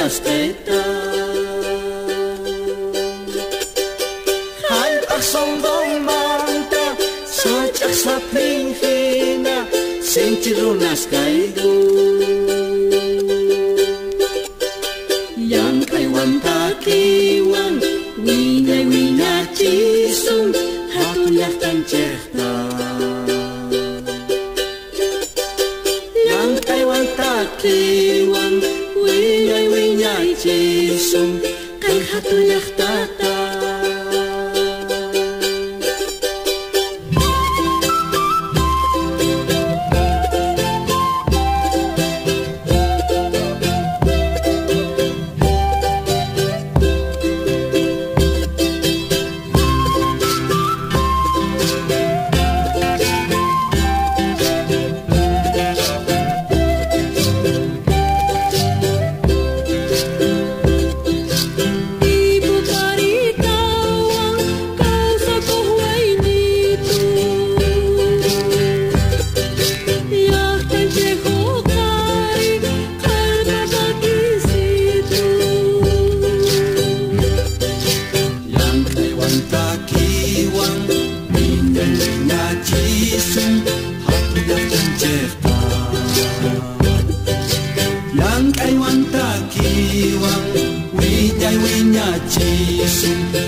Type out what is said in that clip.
runas teta hai asong dong manta sajak sa pinghina senti runas kaidu yang kaiwan takiwan wingai winya cisung hatulah tan certa yang kaiwan takiwan wingai winya cisung kai hatulah tata yang kaiwan takiwang winyai winya cisung